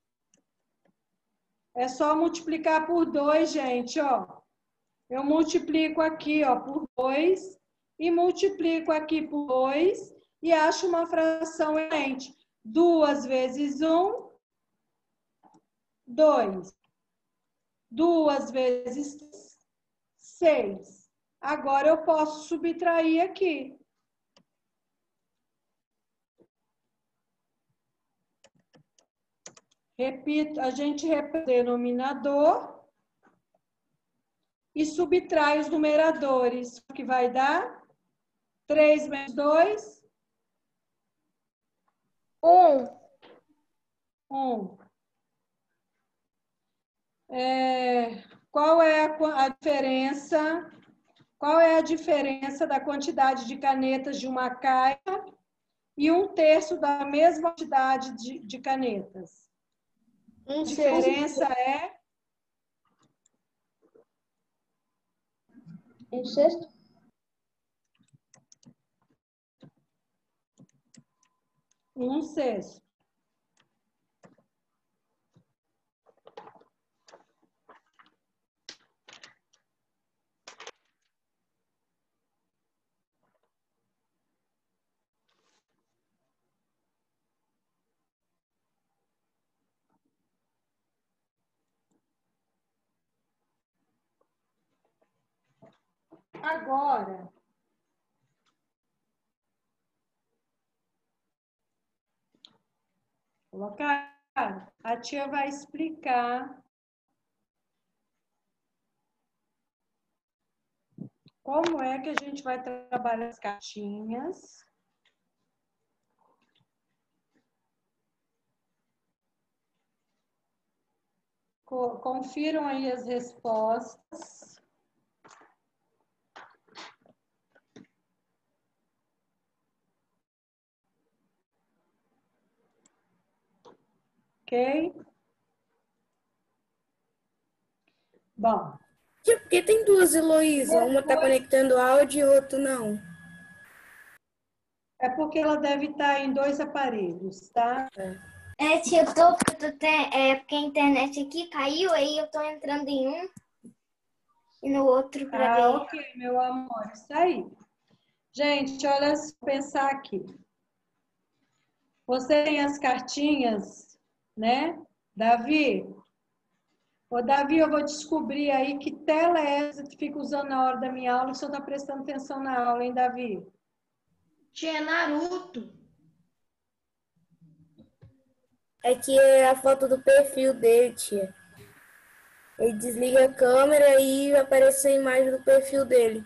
É só multiplicar por 2, gente, ó. Eu multiplico aqui, ó, por 2 e multiplico aqui por 2 e acho uma fração excelente. 2 vezes 1, 2. 2 vezes 6. Agora eu posso subtrair aqui. Repito, a gente repete o denominador e subtrai os numeradores. O que vai dar? 3 menos 2? 1. 1. Qual é a diferença? Qual é a diferença da quantidade de canetas de uma caixa e 1/3 da mesma quantidade de canetas? A diferença é 1/6. 1/6. Agora, colocar, a tia vai explicar como é que a gente vai trabalhar as caixinhas. Confiram aí as respostas. ok? Bom. Tia, por que tem duas Heloísa? Uma tá conectando áudio e outra não. É porque ela deve estar em 2 aparelhos, tá? Tia, porque a internet aqui caiu, aí eu tô entrando em um e no outro pra ver. Ok, meu amor, isso aí. Gente, olha só, pensar aqui. Você tem as cartinhas, né? Davi? Ô, Davi, eu vou descobrir aí que tela é essa que fica usando na hora da minha aula, que você não tá prestando atenção na aula, hein, Davi? Tia, Naruto. É que é a foto do perfil dele, tia. Ele desliga a câmera e aparece a imagem do perfil dele.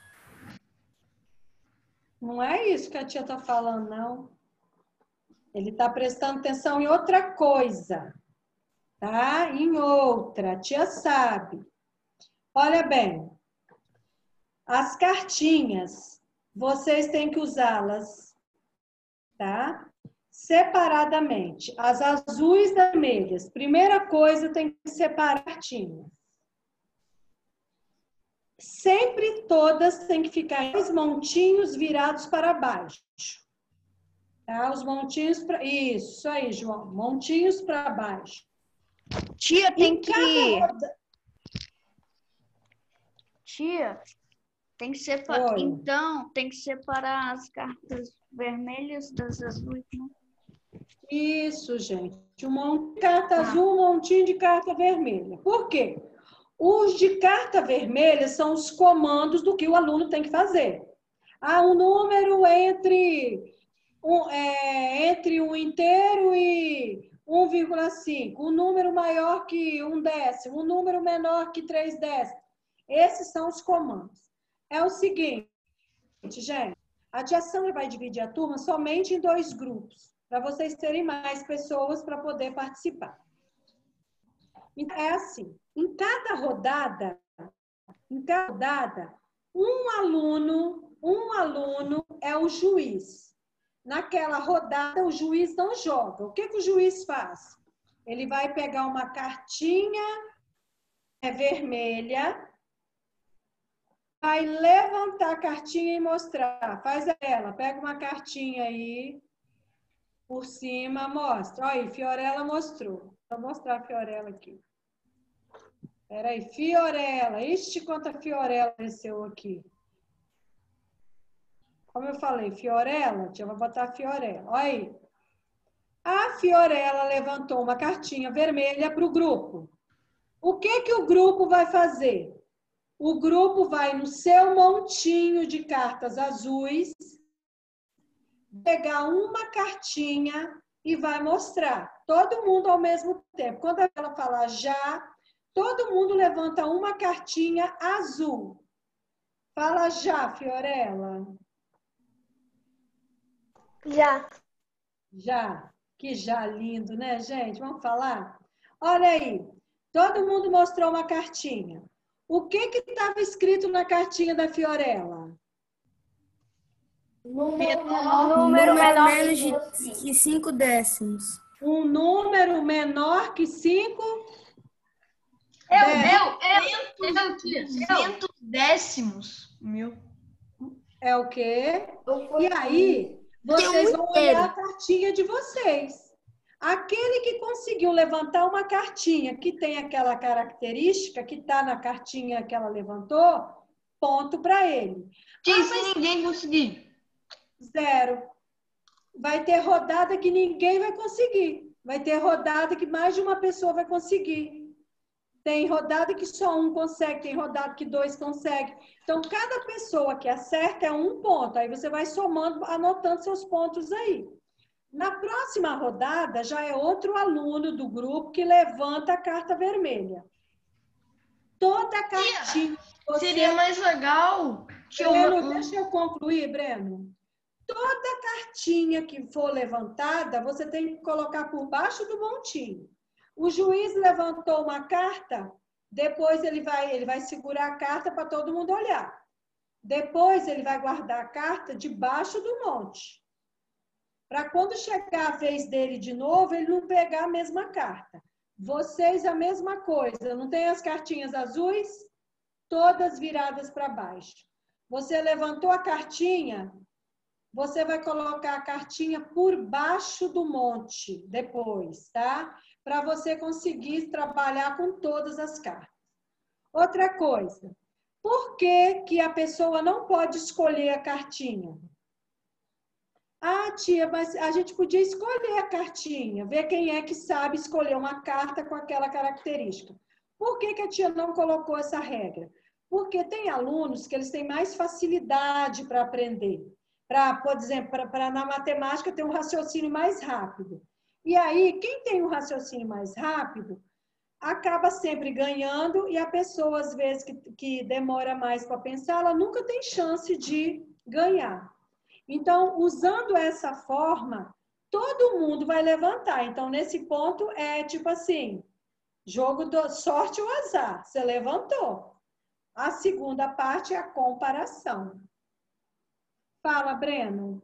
Não é isso que a tia tá falando, não. Ele tá prestando atenção em outra coisa, tá? Em outra, a tia sabe. Olha bem, as cartinhas, vocês têm que usá-las, tá? Separadamente. As azuis das vermelhas. Primeira coisa, tem que separar cartinhas. Sempre todas têm que ficar em 2 montinhos virados para baixo. Tá? Os montinhos para... Isso aí, João. Montinhos para baixo. Tia, tem que... Tia, tem que separar. Então, tem que separar as cartas vermelhas das azuis, né? Isso, gente. Um monte de carta azul, um montinho de carta vermelha. Por quê? Os de carta vermelha são os comandos do que o aluno tem que fazer. Um número entre um inteiro e 1,5. Um número maior que 1/10. Um número menor que 3/10. Esses são os comandos. É o seguinte, gente. A tia Sandra vai dividir a turma somente em 2 grupos, para vocês terem mais pessoas para poder participar. Então, é assim, em cada rodada, um aluno é o juiz. Naquela rodada, o juiz não joga. O que o juiz faz? Ele vai pegar uma cartinha vermelha, vai levantar a cartinha e mostrar. Faz ela, pega uma cartinha aí, por cima, mostra. Olha aí, Fiorella mostrou. Vou mostrar a Fiorella aqui. Peraí, Fiorella. Ixi, quanta Fiorella apareceu aqui. Como eu falei, Fiorella, eu vou botar a Fiorella. Olha aí. A Fiorella levantou uma cartinha vermelha para o grupo. O que o grupo vai fazer? O grupo vai no seu montinho de cartas azuis, pegar uma cartinha e vai mostrar. Todo mundo ao mesmo tempo. Quando ela falar já, todo mundo levanta uma cartinha azul. Fala já, Fiorella. Já. Já. Que já lindo, né, gente? Vamos falar? Olha aí. Todo mundo mostrou uma cartinha. O que estava escrito na cartinha da Fiorella? Número menor que 5 décimos. Um número menor que 5 200 décimos. Meu. É o quê? E aí, vocês vão olhar a cartinha de vocês. Aquele que conseguiu levantar uma cartinha que tem aquela característica que está na cartinha que ela levantou, ponto para ele. Se ninguém conseguir. 0. Vai ter rodada que ninguém vai conseguir. Vai ter rodada que mais de uma pessoa vai conseguir. Tem rodada que só um consegue, tem rodada que 2 conseguem. Então, cada pessoa que acerta é 1 ponto. Aí você vai somando, anotando seus pontos aí. Na próxima rodada, já é outro aluno do grupo que levanta a carta vermelha. Toda cartinha... Seria mais legal... Breno, deixa eu concluir, Breno. Toda cartinha que for levantada, você tem que colocar por baixo do montinho. O juiz levantou uma carta, depois ele vai segurar a carta para todo mundo olhar. Depois ele vai guardar a carta debaixo do monte. para quando chegar a vez dele de novo, ele não pegar a mesma carta. Vocês, a mesma coisa. Não tem as cartinhas azuis? Todas viradas para baixo. Você levantou a cartinha, você vai colocar a cartinha por baixo do monte depois, tá? Para você conseguir trabalhar com todas as cartas. Outra coisa, por que que a pessoa não pode escolher a cartinha? Ah, tia, mas a gente podia escolher a cartinha, ver quem é que sabe escolher uma carta com aquela característica. Por que que a tia não colocou essa regra? Porque tem alunos que eles têm mais facilidade para aprender. Por exemplo, na matemática tem um raciocínio mais rápido. E aí, quem tem um raciocínio mais rápido, acaba sempre ganhando, e a pessoa, às vezes, que demora mais para pensar, ela nunca tem chance de ganhar. Então, usando essa forma, todo mundo vai levantar. Então, nesse ponto, é tipo assim, jogo de sorte ou azar. Você levantou. A segunda parte é a comparação. Fala, Breno.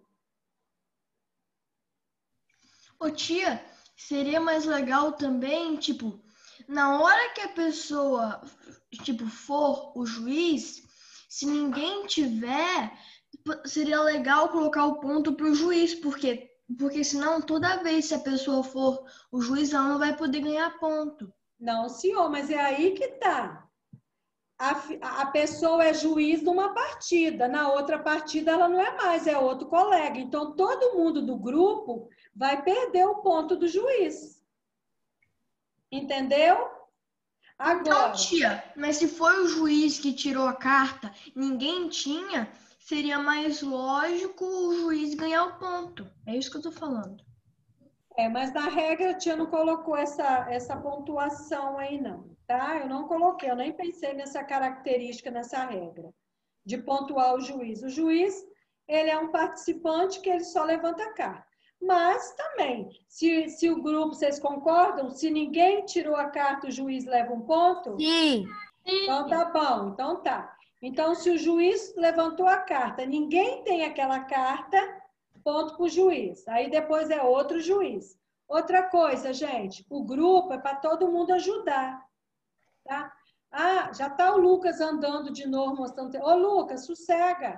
Ô, tia, seria mais legal também, tipo, na hora que a pessoa, tipo, for o juiz, se ninguém tiver, seria legal colocar o ponto pro juiz, porque senão toda vez que a pessoa for o juiz, ela não vai poder ganhar ponto. Não, senhor, mas é aí que tá. A pessoa é juiz numa partida, na outra partida ela não é mais, é outro colega. Então, todo mundo do grupo vai perder o ponto do juiz. Entendeu? Agora, então, tia, mas se foi o juiz que tirou a carta, ninguém tinha, seria mais lógico o juiz ganhar o ponto. É isso que eu tô falando. Mas na regra a tia não colocou essa pontuação aí não, tá? Eu não coloquei, eu nem pensei nessa característica, nessa regra de pontuar o juiz. O juiz, ele é um participante que ele só levanta a carta. Mas também, se o grupo, vocês concordam? Se ninguém tirou a carta, o juiz leva um ponto? Sim. Então tá bom, então tá. Então, se o juiz levantou a carta, ninguém tem aquela carta, ponto para o juiz. Aí depois é outro juiz. Outra coisa, gente, o grupo é para todo mundo ajudar, tá? Ah, já tá o Lucas andando de novo, mostrando... Ô, Lucas, sossega.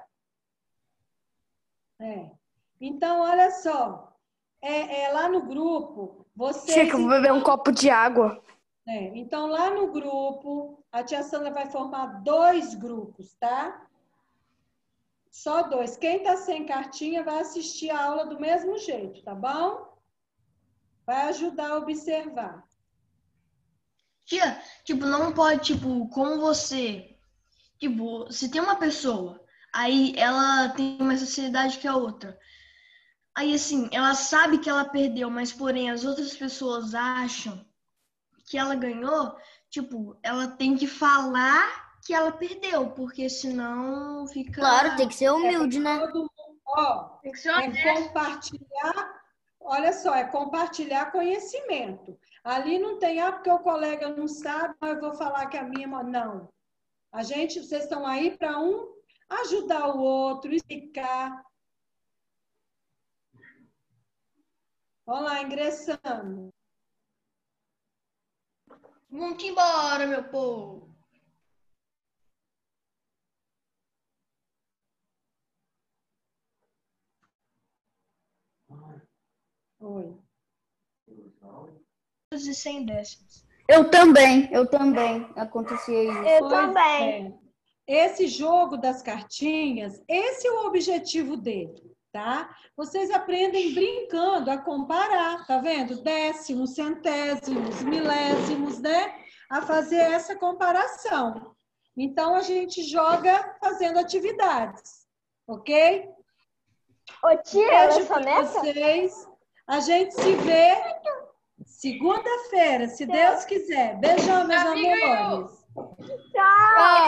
Então, olha só. Lá no grupo, vocês... Tia, que eu vou beber um copo de água. Então, lá no grupo, a tia Sandra vai formar 2 grupos, tá? Só 2. Quem tá sem cartinha vai assistir a aula do mesmo jeito, tá bom? Vai ajudar a observar. Tia, tipo, não pode, tipo, como você... Tipo, se tem uma pessoa, aí ela tem mais facilidade que a outra. Aí, assim, ela sabe que ela perdeu, mas, porém, as outras pessoas acham que ela ganhou, tipo, ela tem que falar que ela perdeu, porque senão fica... Claro, tem que ser humilde, né? Tem que ser compartilhar, olha só, é compartilhar conhecimento. Ali não tem, porque o colega não sabe, eu vou falar que a minha... Não. Vocês estão aí para ajudar o outro, explicar. Vamos lá, ingressando. Vamos embora, meu povo. Oi. 100 décimos. Eu também. Acontecia isso. Eu também. Esse jogo das cartinhas, esse é o objetivo dele, tá? Vocês aprendem brincando a comparar, tá vendo? Décimos, centésimos, milésimos, né? A fazer essa comparação. Então, a gente joga fazendo atividades, ok? Ô, tia, ela só nessa? Vocês. A gente se vê segunda-feira, se Deus quiser. Beijão, meus amores. Tchau.